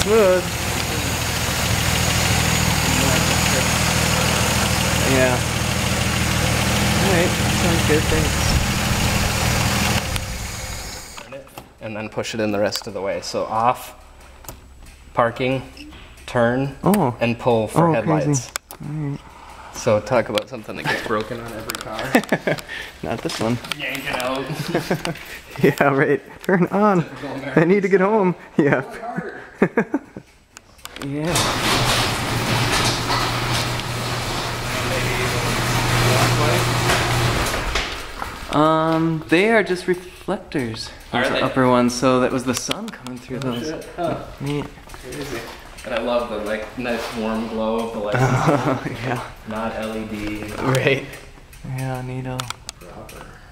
smooth. Yeah. Alright, sounds good, thanks. And then push it in the rest of the way. So off, parking, turn, and pull for headlights. Alright. So talk about something that gets broken on every car. Not this one. Yank it out. Yeah, right. Turn on. I need to get home. Yeah. Yeah. They are just reflectors. Those are upper ones, so that was the sun coming through those. Neat. Crazy. And I love the like nice warm glow of the lights. Yeah. Not LED. Right. Yeah, neato. Proper.